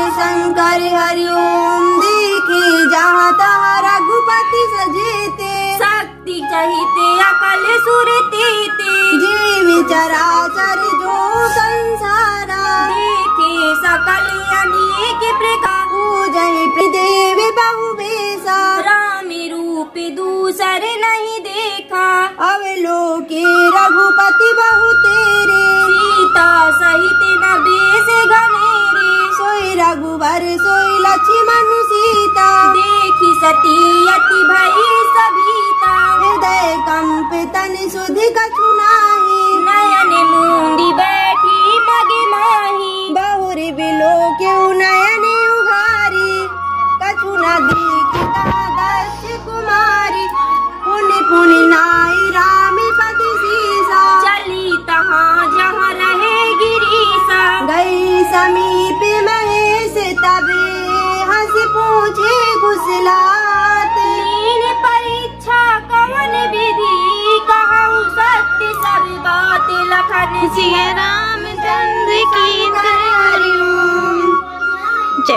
शंकर हरिओम देखे जहाँ तहाँ रघुपति सजेते शक्ति चहिते अकल सुरते जीव चराचर जो संसारा देखे सकल अनेक प्रकार पूजहि देव बहु बेसा राम रूप दूसर नहीं देखा अवलोके रघुपति बहु तेरे सीता सहित नबेस घनेरे सोई रघुवर सोई लक्ष्मण सीता देखी सती अति भई सभीता हृदय कंपितन सुधि कछु नाही नयन मूंदी बैठी मगे माही बहुरी बिलोक्यु नयन उघारी कछु न दीखिता दक्ष कुमारी पुनि पुनि नाई राम पति सीसा चली तहाँ जहाँ रहे गिरीसा गई समीप महेश तबे हंसी पूछे घुसलात लीन परीक्षा कवन विधि कहूँ सत्य सब बात लखन सिंह रामचंद्र की हरिओम जय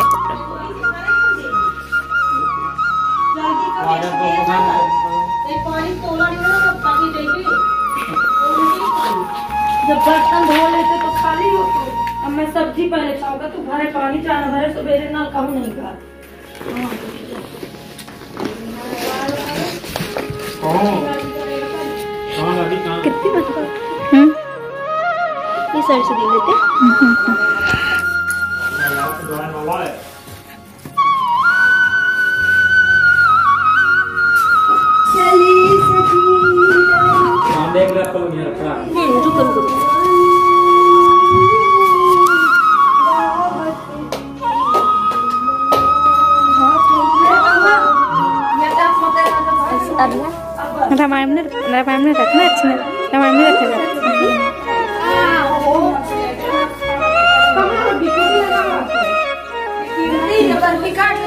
जब बर्तन धो लेते तो खाली हो तो अब मैं सब्जी पहले खाऊंगा तू भरे पानी चाना भरे सवेरे ना कहूँ नहीं खा कितनी ये सर से दे देते रुको रुको रामायण में रखना अच्छा रामायण में रखेगा काट